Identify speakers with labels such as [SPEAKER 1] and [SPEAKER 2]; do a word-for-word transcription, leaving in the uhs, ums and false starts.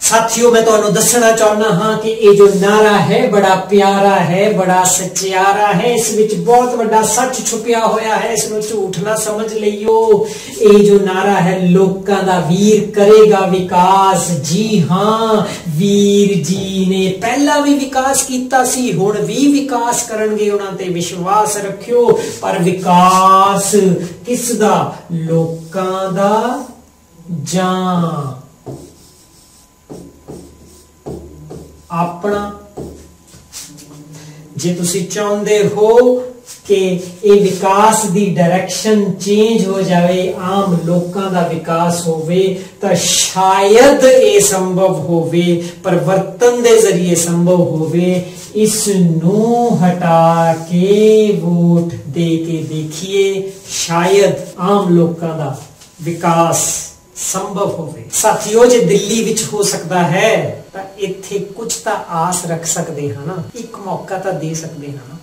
[SPEAKER 1] साथियों मैं तुहानू दसना चाहना हाँ कि ये जो नारा है बड़ा प्यारा है, बड़ा सचियारा है, इस विच बहुत बड़ा सच छुपिया होया है, इसमें झूठ ना समझ लियो। ये जो नारा है लोकां दा वीर करेगा विकास। जी हाँ, वीर जी ने पहला भी विकास कीता सी, हुण भी विकास करनगे, उन्हां ते विश्वास रखियो। पर विकास किस दा? लोकां दा जां अपना। जे तुसी चाहुंदे हो कि ये विकास दी डायरेक्शन चेंज हो जाए, आम लोकां दा विकास होवे, तो शायद ये संभव होवे, परिवर्तन दे जरिए संभव होवे। इस नू हटा के वोट दे के देखिए, शायद आम लोकां दा विकास संभव होवे। साथियों जे दिल्ली विच हो सकता है तो इत्थे कुछ तो आस रख सकते हैं ना, एक मौका तो दे सकते हैं ना।